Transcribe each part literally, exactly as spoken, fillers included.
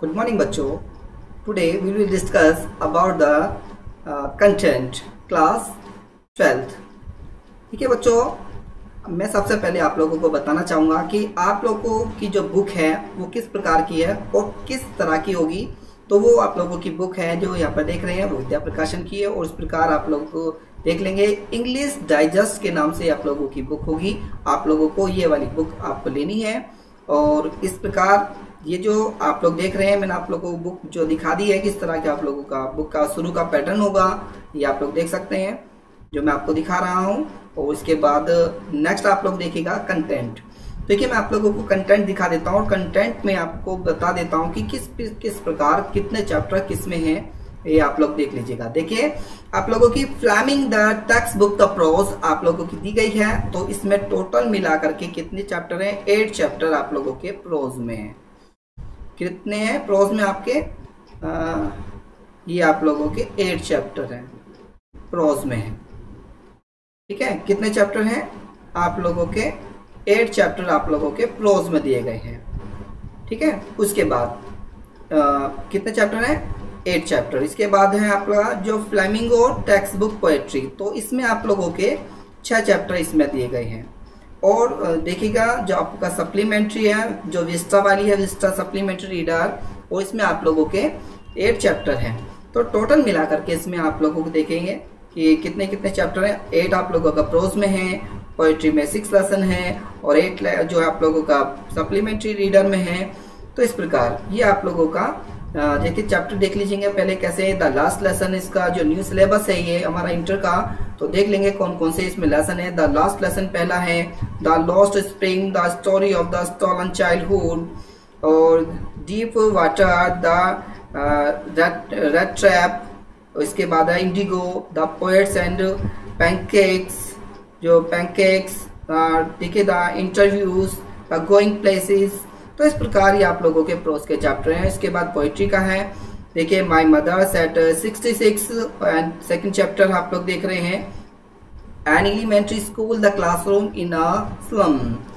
Good morning बच्चों. Today we will discuss about the uh, content class twelfth. ठीक है बच्चों, मैं सबसे पहले आप लोगों को बताना चाहूँगा कि आप लोगों की जो बुक है वो किस प्रकार की है और किस तरह की होगी. तो वो आप लोगों की बुक है जो यहाँ पर देख रहे हैं वो विद्या प्रकाशन की है और इस प्रकार आप लोगों को देख लेंगे. इंग्लिश डाइजेस्ट के नाम से आप लोगों की बुक होगी. आप लोगों को ये वाली बुक आपको लेनी है और इस प्रकार ये जो आप लोग देख रहे हैं मैंने आप लोगों को बुक जो दिखा दी है किस तरह के आप लोगों का बुक का शुरू का पैटर्न होगा ये आप लोग देख सकते हैं जो मैं आपको दिखा रहा हूँ. और उसके बाद नेक्स्ट आप लोग देखिएगा कंटेंट. देखिए मैं आप लोगों को कंटेंट दिखा देता हूँ और कंटेंट में आपको बता देता हूँ कि किस किस प्रकार कितने चैप्टर किस में हैं ये आप लोग देख लीजिएगा. देखिए आप लोगों की flamingo the textbook the prose आप लोगों की दी गई है. तो इसमें टोटल मिला करके कितने चैप्टर हैं? एट चैप्टर आप लोगों के प्रोज में है. कितने हैं प्रोज में आपके? आ, ये आप लोगों के एट चैप्टर हैं प्रोज में है. ठीक है, कितने चैप्टर हैं आप लोगों के? एट चैप्टर आप लोगों के प्रोज में दिए गए हैं. ठीक है, उसके बाद आ, कितने चैप्टर हैं? Eight chapter. इसके बाद है आपका जो फ्लेमिंगो टेक्स्ट बुक पोएट्री. तो इसमें आप लोगों के छह चैप्टर इसमें दिए गए हैं. और देखिएगा जो आपका सप्लीमेंट्री है जो विस्टा वाली है विस्टा सप्लीमेंट्री रीडर और इसमें आप लोगों के एट चैप्टर हैं. तो टोटल मिला करके इसमें आप लोगों को देखेंगे कि कितने कितने चैप्टर हैं. एट आप लोगों का प्रोज में है, पोएट्री में सिक्स लेसन है और एट जो आप लोगों का सप्लीमेंट्री रीडर में है. तो इस प्रकार ये आप लोगों का देखिए चैप्टर देख लीजिएगा पहले कैसे. द लास्ट लेसन इसका जो न्यू सिलेबस है ये हमारा इंटर का. तो देख लेंगे कौन कौन से इसमें लेसन है. द लास्ट लेसन पहला है the lost spring the story of the stolen childhood और deep water the rat trap. इसके बाद है Indigo the poets and pancakes जो पैनकेक्स. देखिए the interviews the going places. तो इस प्रकार ये आप लोगों के प्रोज के चैप्टर हैं. इसके बाद पोइट्री का है देखिए my mother at sixty six and second chapter आप लोग देख रहे हैं. An elementary school the classroom in a slum.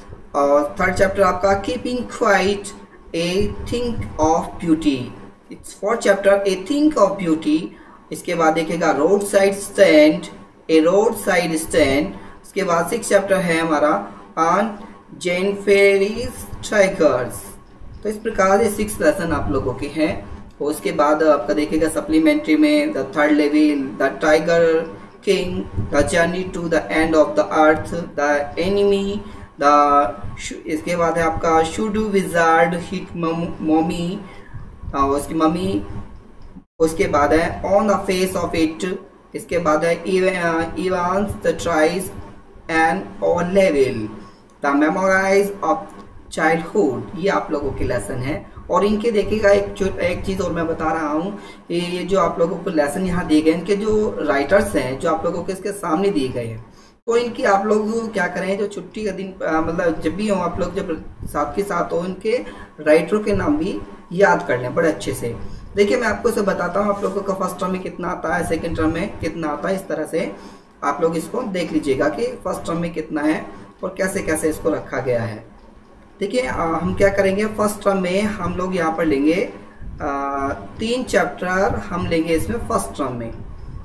और थर्ड चैप्टर आपका keeping quiet a thing of beauty. It's fourth chapter a thing of beauty. इसके बाद देखिएगा roadside stand a roadside stand. इसके बाद सिक्स चैप्टर है हमारा on Jain fairies tigers. तो इस प्रकार ये सिक्स लेसन आप लोगों के हैं. और उसके बाद आपका देखिएगा सप्लीमेंट्री में the third level the tiger king the journey to the end of the earth the enemy the. इसके बाद है आपका शुडू विजार्ड हिट मम्मी उसकी मम्मी. उसके बाद है on the face of it. इसके बाद है इवांस द ट्राइज एंड और level the memories of childhood. ये आप लोगों के लेसन है. और इनके देखिएगा एक एक चीज और मैं बता रहा हूँ ये जो आप लोगों को लेसन यहाँ दिए गए इनके जो राइटर्स हैं जो आप लोगों के इसके सामने दिए गए हैं. तो इनकी आप लोग क्या करें जो छुट्टी का दिन मतलब जब भी हो आप लोग जब साथ के साथ हो इनके राइटरों के नाम भी याद कर लें बड़े अच्छे से. देखिए मैं आपको इसे बताता हूँ आप लोगों का फर्स्ट टर्म में कितना आता है सेकेंड टर्म में कितना आता है. इस तरह से आप लोग इसको देख लीजिएगा कि फर्स्ट टर्म में कितना है और कैसे कैसे इसको रखा गया है. देखिए हम क्या करेंगे फर्स्ट टर्म में हम लोग यहाँ पर लेंगे आ, तीन चैप्टर हम लेंगे इसमें फर्स्ट टर्म में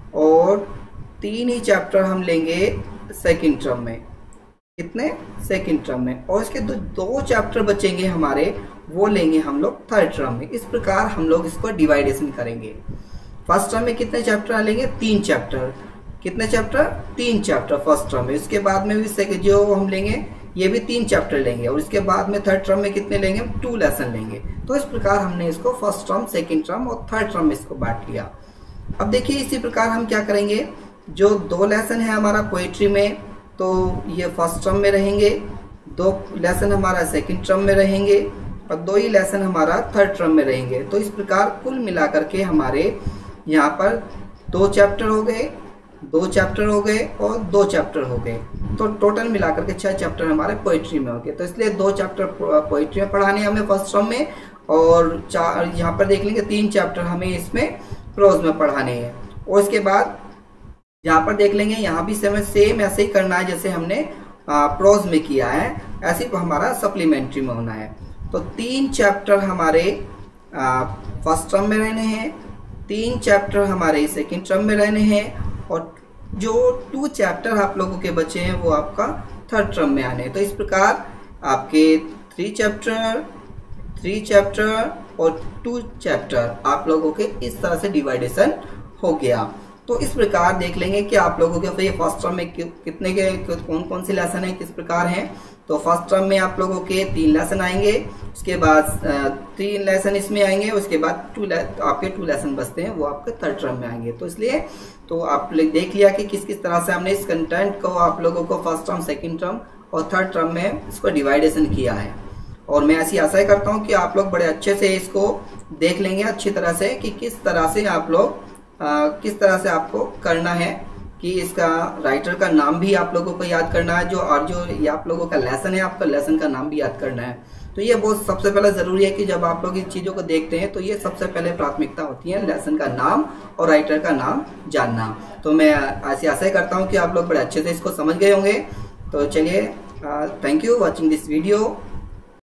और तीन ही चैप्टर हम लेंगे सेकंड टर्म में. कितने? सेकंड टर्म में. और इसके दो, दो चैप्टर बचेंगे हमारे वो लेंगे हम लोग थर्ड टर्म में. इस प्रकार हम लोग इसको डिवाइडेशन करेंगे. फर्स्ट टर्म में कितने चैप्टर लेंगे? तीन चैप्टर. कितने चैप्टर? तीन चैप्टर फर्स्ट टर्म में. इसके बाद में भी जो हम लेंगे ये भी तीन चैप्टर लेंगे और इसके बाद में थर्ड टर्म में कितने लेंगे? टू लेसन लेंगे. तो इस प्रकार हमने इसको फर्स्ट टर्म सेकंड टर्म और थर्ड टर्म में इसको बांट लिया. अब देखिए इसी प्रकार हम क्या करेंगे जो दो लेसन है हमारा पोएट्री में तो ये फर्स्ट टर्म में रहेंगे, दो लेसन हमारा सेकंड टर्म में रहेंगे और दो ही लेसन हमारा थर्ड टर्म में रहेंगे. तो इस प्रकार कुल मिलाकर के हमारे यहाँ पर दो चैप्टर हो गए दो चैप्टर हो गए और दो चैप्टर हो गए. तो टोटल मिलाकर के छह चैप्टर हमारे पोइट्री में हो गए. तो इसलिए दो चैप्टर पोइट्री में पढ़ाने हमें फर्स्ट टर्म में और चार यहाँ पर देख लेंगे तीन चैप्टर हमें इसमें प्रोज में पढ़ाने हैं. और इसके बाद यहाँ पर देख लेंगे यहाँ भी सेम सेम ऐसे ही करना है जैसे हमने प्रोज में किया है ऐसे ही हमारा सप्लीमेंट्री में होना है. तो तीन चैप्टर हमारे फर्स्ट टर्म में रहने हैं, तीन चैप्टर हमारे सेकेंड टर्म में रहने हैं और जो टू चैप्टर आप लोगों के बचे हैं वो आपका थर्ड टर्म में आने हैं। तो इस प्रकार आपके थ्री चैप्टर थ्री चैप्टर और टू चैप्टर आप लोगों के इस तरह से डिवाइडेशन हो गया। तो इस प्रकार देख लेंगे कि आप लोगों के ये फर्स्ट टर्म में कितने के कौन कौन से लेसन हैं, किस प्रकार हैं। तो फर्स्ट टर्म में आप लोगों के तीन लेसन आएंगे, उसके बाद तीन लेसन इसमें आएंगे, उसके बाद टू आपके टू लेसन बचते हैं वो आपके थर्ड टर्म में आएंगे। तो इसलिए तो आप देख लिया कि किस किस तरह से हमने इस कंटेंट को आप लोगों को फर्स्ट टर्म, सेकेंड टर्म और थर्ड टर्म में इसको डिवाइडेशन किया है। और मैं ऐसी आशा करता हूँ कि आप लोग बड़े अच्छे से इसको देख लेंगे अच्छी तरह से कि किस तरह से आप लोग आ, किस तरह से आपको करना है कि इसका राइटर का नाम भी आप लोगों को याद करना है, जो और जो ये आप लोगों का लेसन है आपका लेसन का नाम भी याद करना है। तो ये बहुत सबसे पहले ज़रूरी है कि जब आप लोग इन चीज़ों को देखते हैं तो ये सबसे पहले प्राथमिकता होती है लेसन का नाम और राइटर का नाम जानना। तो मैं ऐसी आशा करता हूँ कि आप लोग बड़े अच्छे से इसको समझ गए होंगे। तो चलिए, thank you watching this video.